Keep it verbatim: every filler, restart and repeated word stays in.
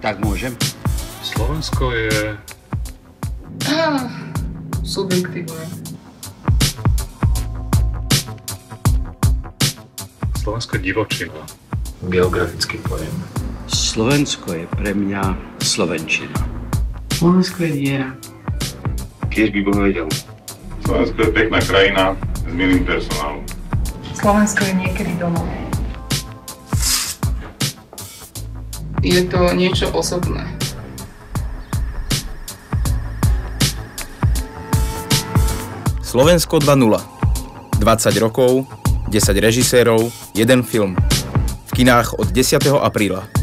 Tak môžem? Slovensko je... Ah, subjektívne. Slovensko je divočina. Geografický pojem. Slovensko je pre mňa slovenčina. Slovensko je viera. Kiež by Boh vedel. Slovensko je pekná krajina s milým personálom. Slovensko je niekedy domov. Je to niečo osobné. Slovensko dva nula. dvadsať rokov, desať režisérov, jeden film. V kinách od desiateho apríla.